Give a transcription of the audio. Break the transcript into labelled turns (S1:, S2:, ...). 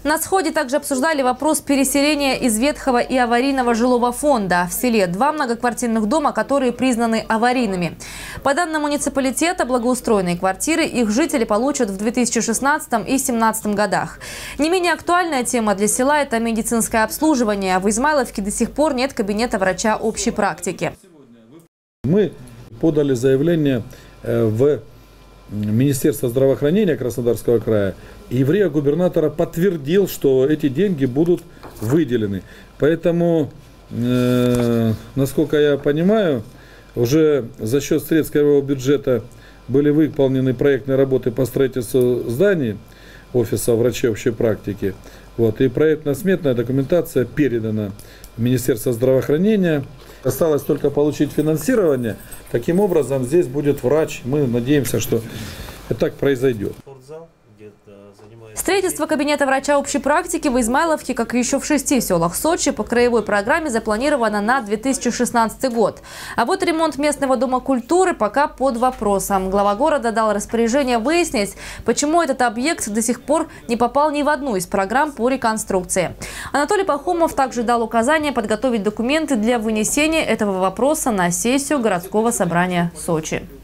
S1: На сходе также обсуждали вопрос переселения из ветхого и аварийного жилого фонда. В селе 2 многоквартирных дома, которые признаны аварийными. По данным муниципалитета, благоустроенные квартиры их жители получат в 2016 и 2017 годах. Не менее актуальная тема для села – это медицинское обслуживание. В Измайловке до сих пор нет кабинета врача общей практики.
S2: Мы подали заявление в Министерство здравоохранения Краснодарского края, и РИА губернатора подтвердил, что эти деньги будут выделены. Поэтому, насколько я понимаю, уже за счет средств краевого бюджета были выполнены проектные работы по строительству зданий офиса врачей общей практики. И проектно-сметная документация передана в Министерство здравоохранения. Осталось только получить финансирование. Таким образом, здесь будет врач. Мы надеемся, что это так произойдет.
S1: Строительство кабинета врача общей практики в Измайловке, как и еще в 6 селах Сочи, по краевой программе запланировано на 2016 год. А вот ремонт местного дома культуры пока под вопросом. Глава города дал распоряжение выяснить, почему этот объект до сих пор не попал ни в одну из программ по реконструкции. Анатолий Пахомов также дал указание подготовить документы для вынесения этого вопроса на сессию городского собрания Сочи.